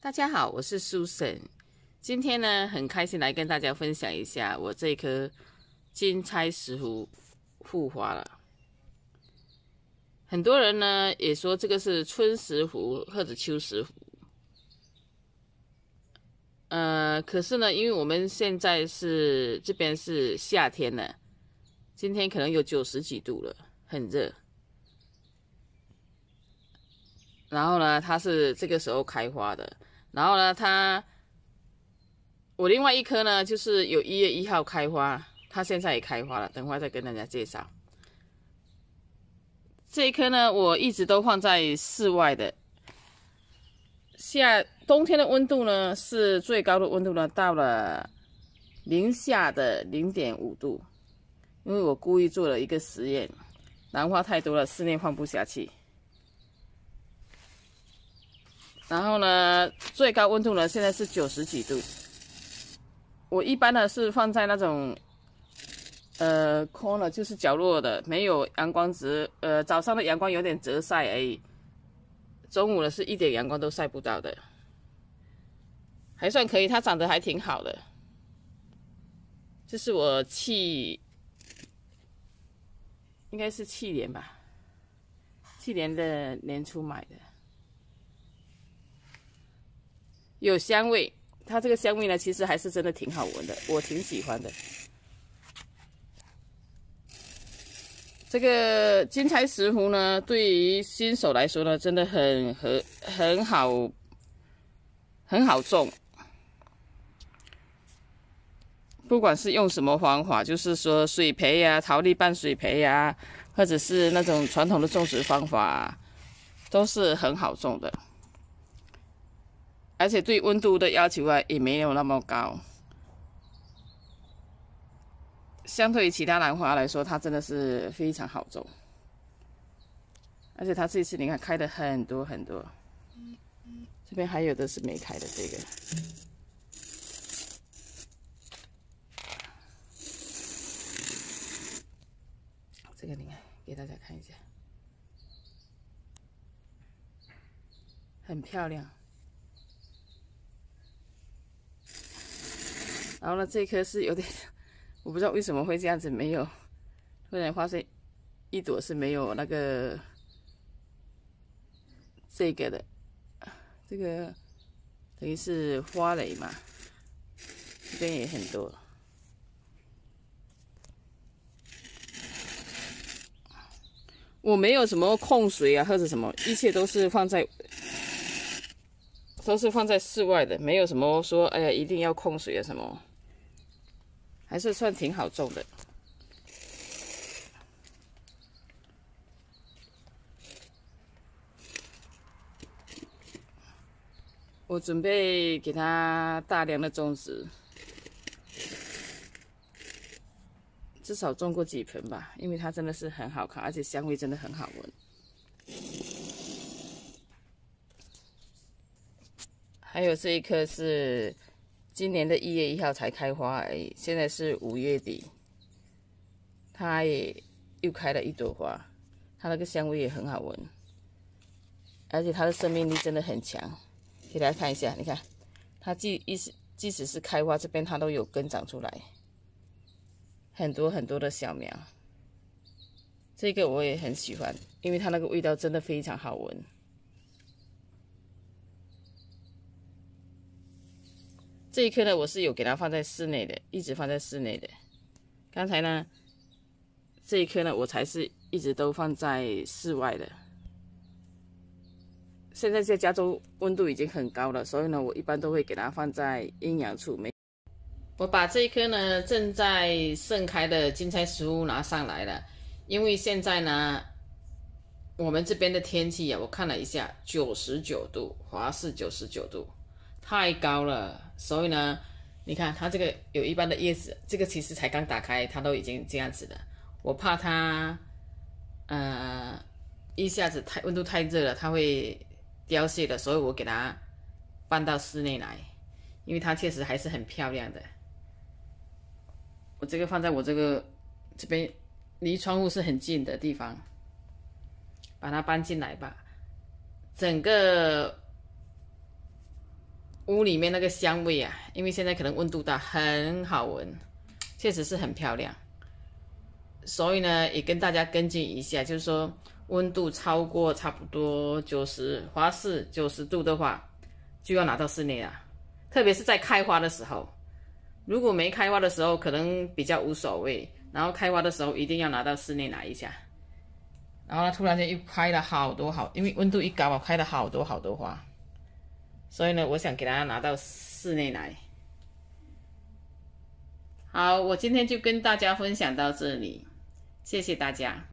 大家好，我是 Susan。今天呢，很开心来跟大家分享一下我这颗金钗石斛复花了。很多人呢也说这个是春石斛或者秋石斛。可是呢，因为我们现在这边是夏天了，今天可能有90几度了，很热。然后呢，它是这个时候开花的。然后呢，我另外一颗呢，就是有1月1号开花，它现在也开花了，等会再跟大家介绍。这一颗呢，我一直都放在室外的。冬天的温度呢，是最高的温度呢，到了零下的0.5度。因为我故意做了一个实验，兰花太多了，室内放不下去。然后呢，最高温度呢，现在是90几度。我一般呢是放在那种corner， 就是角落的，没有阳光早上的阳光有点折晒而已。中午呢是一点阳光都晒不到的，还算可以，它长得还挺好的。这是我应该是去年吧，去年的年初买的。有香味，它这个香味呢，其实还是真的挺好闻的，我挺喜欢的。这个金钗石斛呢，对于新手来说呢，真的很好种。不管是用什么方法，就是说水培啊、陶粒拌水培啊，或者是那种传统的种植方法啊，都是很好种的。而且对温度的要求啊，也没有那么高。相对于其他兰花来说，它真的是非常好种。而且它这次你看开的很多很多，这边还有的是没开的这个。这个你看，给大家看一下，很漂亮。然后呢，这颗是有点，我不知道为什么会这样子，没有，突然发现一朵是没有那个这个的，这个等于是花蕾嘛，这边也很多。我没有什么控水啊，或者什么，一切都是放在室外的，没有什么说哎呀一定要控水啊什么。还是算挺好种的。我准备给它大量的种植，至少种过几盆吧，因为它真的是很好看，而且香味真的很好闻。还有这一颗是今年的1月1号才开花而已，现在是5月底，它也又开了一朵花，它那个香味也很好闻，而且它的生命力真的很强。给大家看一下，你看，它即使是开花这边，它都有根长出来，很多很多的小苗。这个我也很喜欢，因为它那个味道真的非常好闻。这一颗呢，我是有给它放在室内的，一直放在室内的。刚才呢，这一颗呢，我才是一直都放在室外的。现在在加州温度已经很高了，所以呢，我一般都会给它放在阴阳处。我把这一颗呢正在盛开的金钗石斛拿上来了，因为现在呢，我们这边的天气啊，我看了一下，99度，华氏99度。太高了，所以呢，你看它这个有一般的叶子，这个其实才刚打开，它都已经这样子了。我怕它，一下子温度太热了，它会凋谢的，所以我给它搬到室内来，因为它确实还是很漂亮的。我这个放在我这边离窗户是很近的地方，把它搬进来吧，整个屋里面那个香味啊，因为现在可能温度大，很好闻，确实是很漂亮。所以呢，也跟大家跟进一下，就是说温度超过差不多华氏90度的话，就要拿到室内了。特别是在开花的时候，如果没开花的时候，可能比较无所谓。然后开花的时候，一定要拿到室内来一下。然后它突然间又开了好多因为温度一高啊，开了好多花。所以呢，我想给它拿到室内来。好，我今天就跟大家分享到这里，谢谢大家。